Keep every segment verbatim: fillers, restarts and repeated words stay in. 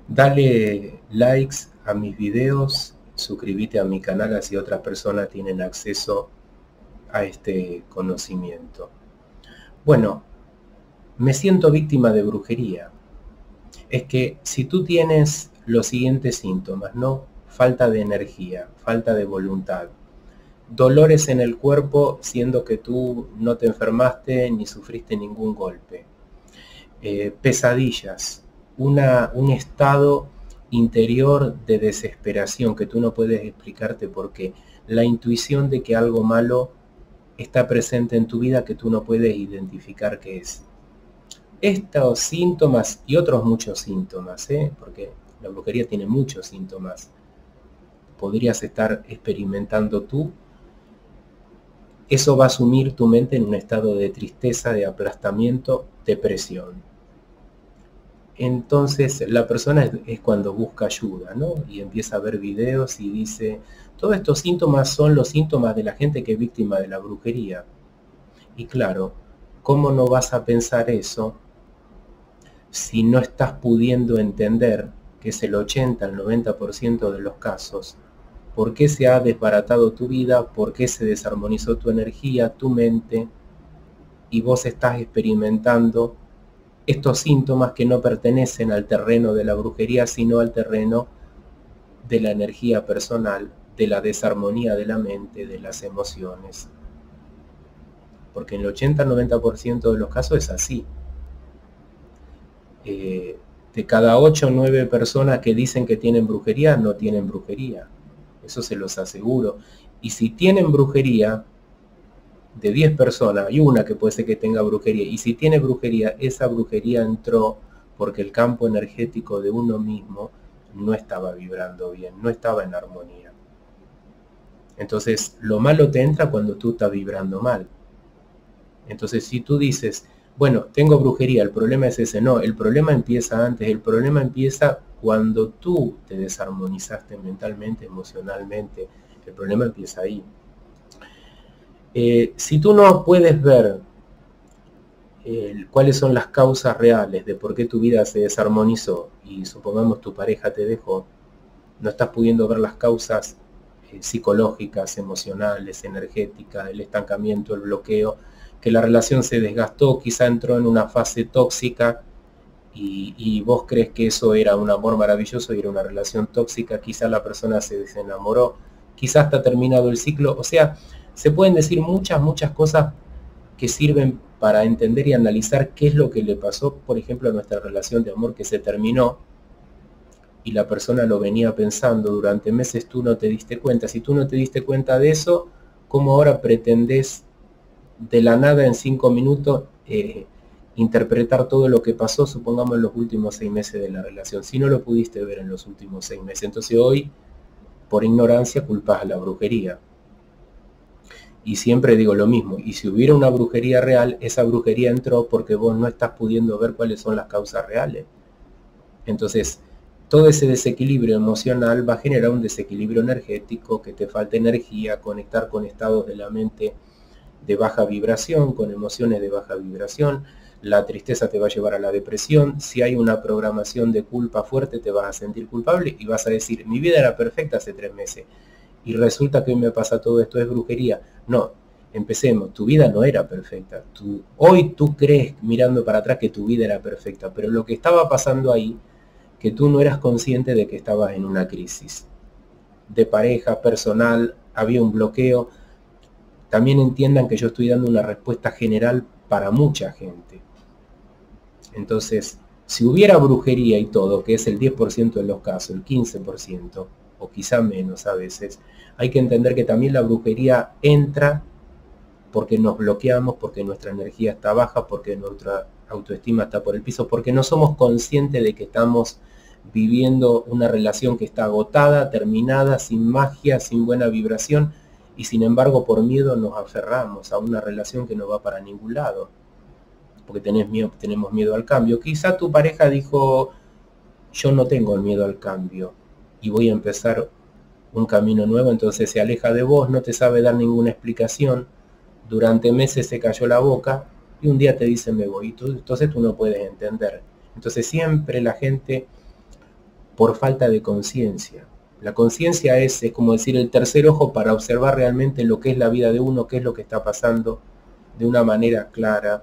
Dale likes a mis videos, suscríbete a mi canal así otras personas tienen acceso a este conocimiento. Bueno, me siento víctima de brujería. Es que si tú tienes los siguientes síntomas, ¿no? Falta de energía, falta de voluntad, dolores en el cuerpo siendo que tú no te enfermaste ni sufriste ningún golpe, eh, pesadillas, una, un estado interior de desesperación que tú no puedes explicarte por qué, la intuición de que algo malo está presente en tu vida que tú no puedes identificar qué es. Estos síntomas y otros muchos síntomas, ¿eh? Porque la brujería tiene muchos síntomas, podrías estar experimentando tú. Eso va a sumir tu mente en un estado de tristeza, de aplastamiento, depresión. Entonces la persona es, es cuando busca ayuda, ¿no? Y empieza a ver videos y dice, todos estos síntomas son los síntomas de la gente que es víctima de la brujería. Y claro, ¿cómo no vas a pensar eso si no estás pudiendo entender que es el ochenta al noventa por ciento de los casos? ¿Por qué se ha desbaratado tu vida? ¿Por qué se desarmonizó tu energía, tu mente? Y vos estás experimentando estos síntomas que no pertenecen al terreno de la brujería, sino al terreno de la energía personal, de la desarmonía de la mente, de las emociones. Porque en el ochenta al noventa por ciento de los casos es así. Eh, de cada ocho o nueve personas que dicen que tienen brujería, no tienen brujería. Eso se los aseguro. Y si tienen brujería, de diez personas, hay una que puede ser que tenga brujería. Y si tiene brujería, esa brujería entró porque el campo energético de uno mismo no estaba vibrando bien, no estaba en armonía. Entonces, lo malo te entra cuando tú estás vibrando mal. Entonces, si tú dices, bueno, tengo brujería, el problema es ese. No, el problema empieza antes. El problema empieza cuando tú te desarmonizaste mentalmente, emocionalmente. El problema empieza ahí. Eh, si tú no puedes ver eh, cuáles son las causas reales de por qué tu vida se desarmonizó y supongamos tu pareja te dejó, no estás pudiendo ver las causas eh, psicológicas, emocionales, energéticas, el estancamiento, el bloqueo, que la relación se desgastó, quizá entró en una fase tóxica y, y vos crees que eso era un amor maravilloso y era una relación tóxica, quizá la persona se desenamoró, quizá está terminado el ciclo, o sea, se pueden decir muchas, muchas cosas que sirven para entender y analizar qué es lo que le pasó, por ejemplo, a nuestra relación de amor que se terminó y la persona lo venía pensando durante meses, tú no te diste cuenta. Si tú no te diste cuenta de eso, ¿cómo ahora pretendés de la nada en cinco minutos eh, interpretar todo lo que pasó, supongamos en los últimos seis meses de la relación? Si no lo pudiste ver en los últimos seis meses, entonces hoy, por ignorancia, culpás a la brujería. Y siempre digo lo mismo, y si hubiera una brujería real, esa brujería entró porque vos no estás pudiendo ver cuáles son las causas reales. Entonces, todo ese desequilibrio emocional va a generar un desequilibrio energético, que te falta energía, conectar con estados de la mente de baja vibración, con emociones de baja vibración. La tristeza te va a llevar a la depresión. Si hay una programación de culpa fuerte, te vas a sentir culpable y vas a decir, mi vida era perfecta hace tres meses. Y resulta que hoy me pasa todo esto, es brujería. No, empecemos, tu vida no era perfecta. Tú, hoy tú crees, mirando para atrás, que tu vida era perfecta, pero lo que estaba pasando ahí, que tú no eras consciente de que estabas en una crisis de pareja, personal, había un bloqueo. También entiendan que yo estoy dando una respuesta general para mucha gente. Entonces, si hubiera brujería y todo, que es el diez por ciento de los casos, el quince por ciento, o quizá menos a veces, hay que entender que también la brujería entra porque nos bloqueamos, porque nuestra energía está baja, porque nuestra autoestima está por el piso, porque no somos conscientes de que estamos viviendo una relación que está agotada, terminada, sin magia, sin buena vibración, y sin embargo por miedo nos aferramos a una relación que no va para ningún lado, porque tenés miedo, tenemos miedo al cambio. Quizá tu pareja dijo, yo no tengo miedo al cambio y voy a empezar un camino nuevo, entonces se aleja de vos, no te sabe dar ninguna explicación, durante meses se cayó la boca y un día te dice me voy, y tú, entonces tú no puedes entender. Entonces siempre la gente por falta de conciencia. La conciencia es, es como decir el tercer ojo para observar realmente lo que es la vida de uno, qué es lo que está pasando de una manera clara.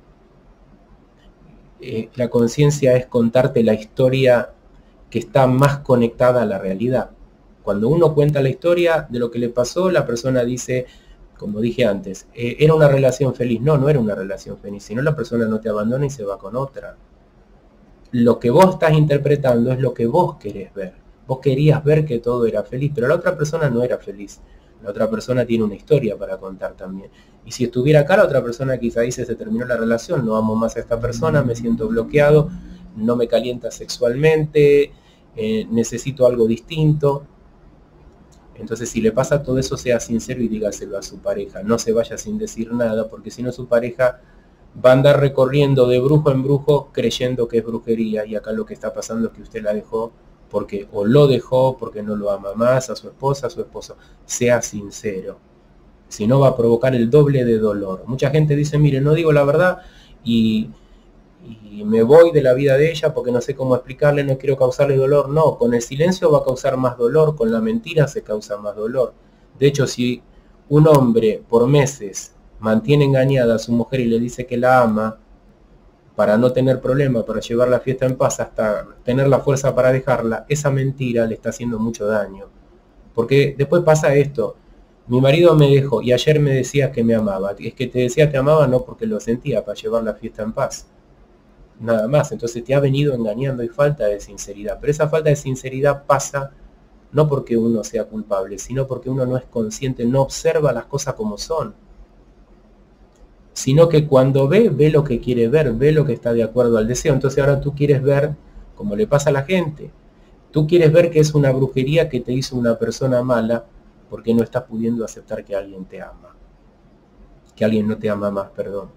Eh, la conciencia es contarte la historia que está más conectada a la realidad. Cuando uno cuenta la historia de lo que le pasó, la persona dice, como dije antes, eh, era una relación feliz. No, no era una relación feliz, sino la persona no te abandona y se va con otra. Lo que vos estás interpretando es lo que vos querés ver. Vos querías ver que todo era feliz, pero la otra persona no era feliz. La otra persona tiene una historia para contar también. Y si estuviera acá, la otra persona quizá dice, se terminó la relación, no amo más a esta persona, me siento bloqueado, no me calienta sexualmente, eh, necesito algo distinto. Entonces, si le pasa todo eso, sea sincero y dígaselo a su pareja. No se vaya sin decir nada, porque si no su pareja va a andar recorriendo de brujo en brujo creyendo que es brujería. Y acá lo que está pasando es que usted la dejó porque o lo dejó porque no lo ama más, a su esposa, a su esposo. Sea sincero. Si no, va a provocar el doble de dolor. Mucha gente dice, mire, no digo la verdad y... y me voy de la vida de ella porque no sé cómo explicarle, no quiero causarle dolor. No, con el silencio va a causar más dolor, con la mentira se causa más dolor. De hecho, si un hombre por meses mantiene engañada a su mujer y le dice que la ama, para no tener problema, para llevar la fiesta en paz, hasta tener la fuerza para dejarla, esa mentira le está haciendo mucho daño. Porque después pasa esto, mi marido me dejó y ayer me decía que me amaba. Es que te decía te amaba no porque lo sentía, para llevar la fiesta en paz. Nada más, entonces te ha venido engañando y falta de sinceridad. Pero esa falta de sinceridad pasa no porque uno sea culpable, sino porque uno no es consciente, no observa las cosas como son. Sino que cuando ve, ve lo que quiere ver, ve lo que está de acuerdo al deseo. Entonces ahora tú quieres ver, como le pasa a la gente, tú quieres ver que es una brujería que te hizo una persona mala porque no estás pudiendo aceptar que alguien te ama. Que alguien no te ama más, perdón.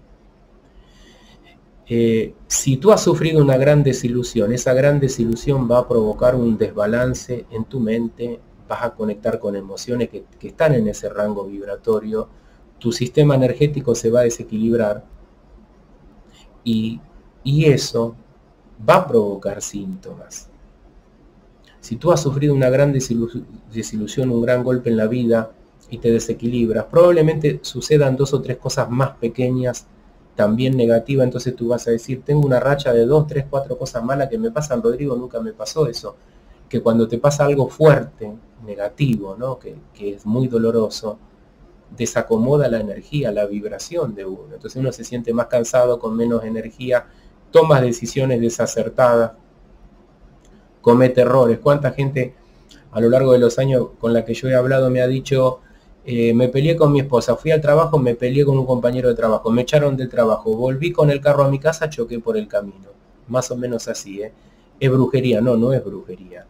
Eh, si tú has sufrido una gran desilusión, esa gran desilusión va a provocar un desbalance en tu mente, vas a conectar con emociones que, que están en ese rango vibratorio, tu sistema energético se va a desequilibrar y, y eso va a provocar síntomas. Si tú has sufrido una gran desilusión, un gran golpe en la vida y te desequilibras, probablemente sucedan dos o tres cosas más pequeñas también negativa, entonces tú vas a decir, tengo una racha de dos, tres, cuatro cosas malas que me pasan, Rodrigo, nunca me pasó eso. Que cuando te pasa algo fuerte, negativo, ¿no? que, que es muy doloroso, desacomoda la energía, la vibración de uno. Entonces uno se siente más cansado, con menos energía, tomas decisiones desacertadas, comete errores. ¿Cuánta gente a lo largo de los años con la que yo he hablado me ha dicho... Eh, me peleé con mi esposa, fui al trabajo, me peleé con un compañero de trabajo, me echaron del trabajo, volví con el carro a mi casa, choqué por el camino. Más o menos así, ¿eh? ¿Es brujería? No, no es brujería.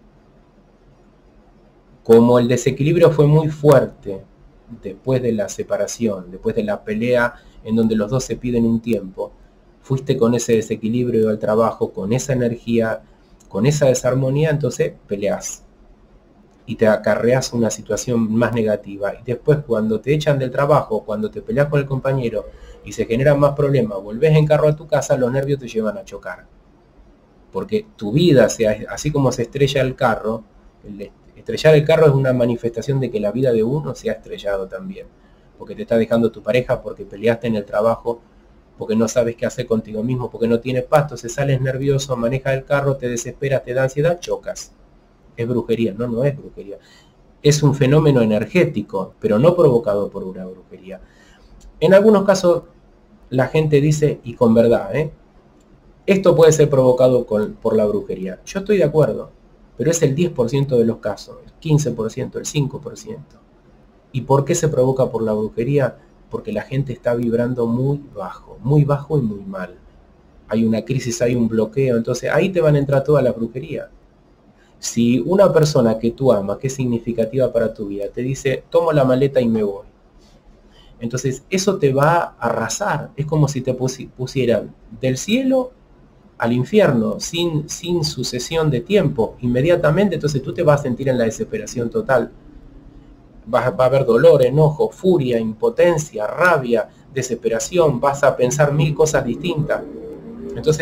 Como el desequilibrio fue muy fuerte después de la separación, después de la pelea en donde los dos se piden un tiempo, fuiste con ese desequilibrio al trabajo, con esa energía, con esa desarmonía, entonces peleás. Y te acarreas una situación más negativa. Y después cuando te echan del trabajo, cuando te peleas con el compañero y se generan más problemas, volvés en carro a tu casa, los nervios te llevan a chocar. Porque tu vida, sea, así como se estrella el carro, el estrellar el carro es una manifestación de que la vida de uno se ha estrellado también. Porque te está dejando tu pareja, porque peleaste en el trabajo, porque no sabes qué hacer contigo mismo, porque no tienes paz, entonces sales nervioso, manejas el carro, te desesperas, te da ansiedad, chocas. Es brujería, no, no es brujería. Es un fenómeno energético, pero no provocado por una brujería. En algunos casos la gente dice, y con verdad, ¿eh? esto puede ser provocado con, por la brujería. Yo estoy de acuerdo, pero es el diez por ciento de los casos, el quince por ciento, el cinco por ciento. ¿Y por qué se provoca por la brujería? Porque la gente está vibrando muy bajo, muy bajo y muy mal. Hay una crisis, hay un bloqueo, entonces ahí te van a entrar todas las brujerías. Si una persona que tú amas, que es significativa para tu vida, te dice, tomo la maleta y me voy. Entonces, eso te va a arrasar. Es como si te pusieran del cielo al infierno, sin, sin sucesión de tiempo. Inmediatamente, entonces tú te vas a sentir en la desesperación total. Va, va a haber dolor, enojo, furia, impotencia, rabia, desesperación. Vas a pensar mil cosas distintas. Entonces,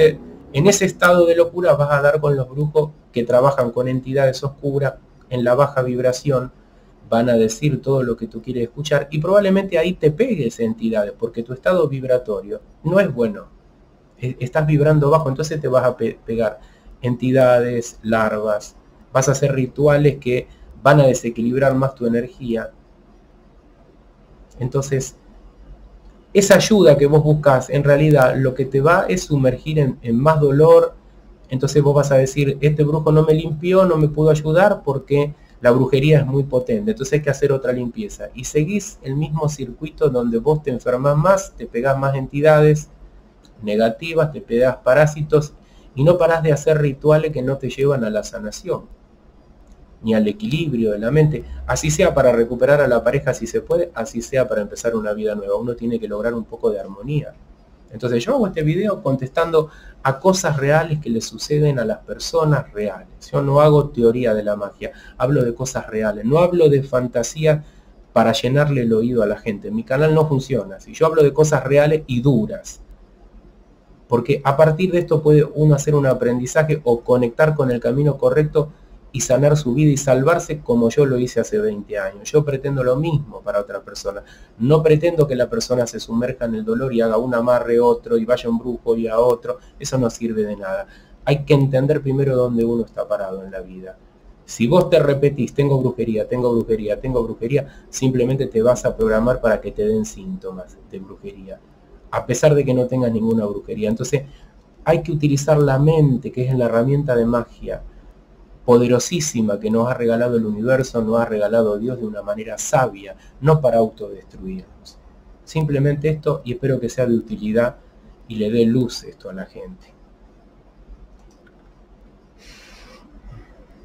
En ese estado de locura vas a dar con los brujos que trabajan con entidades oscuras en la baja vibración, van a decir todo lo que tú quieres escuchar y probablemente ahí te pegues entidades, porque tu estado vibratorio no es bueno. Estás vibrando bajo, entonces te vas a pe pegar entidades, larvas, vas a hacer rituales que van a desequilibrar más tu energía. Entonces, esa ayuda que vos buscas, en realidad lo que te va es sumergir en, en más dolor. Entonces vos vas a decir, este brujo no me limpió, no me pudo ayudar porque la brujería es muy potente, entonces hay que hacer otra limpieza. Y seguís el mismo circuito donde vos te enfermas más, te pegás más entidades negativas, te pegás parásitos y no parás de hacer rituales que no te llevan a la sanación, ni al equilibrio de la mente, así sea para recuperar a la pareja si se puede, así sea para empezar una vida nueva. Uno tiene que lograr un poco de armonía. Entonces yo hago este video contestando a cosas reales que le suceden a las personas reales. Yo no hago teoría de la magia, hablo de cosas reales, no hablo de fantasía para llenarle el oído a la gente. Mi canal no funciona así, yo hablo de cosas reales y duras. Porque a partir de esto puede uno hacer un aprendizaje o conectar con el camino correcto y sanar su vida y salvarse como yo lo hice hace veinte años. Yo pretendo lo mismo para otra persona. No pretendo que la persona se sumerja en el dolor y haga un amarre otro y vaya a un brujo y a otro. Eso no sirve de nada. Hay que entender primero dónde uno está parado en la vida. Si vos te repetís, tengo brujería, tengo brujería, tengo brujería, simplemente te vas a programar para que te den síntomas de brujería, a pesar de que no tengas ninguna brujería. Entonces hay que utilizar la mente, que es la herramienta de magia poderosísima que nos ha regalado el universo, nos ha regalado Dios de una manera sabia, no para autodestruirnos. Simplemente esto, y espero que sea de utilidad y le dé luz esto a la gente.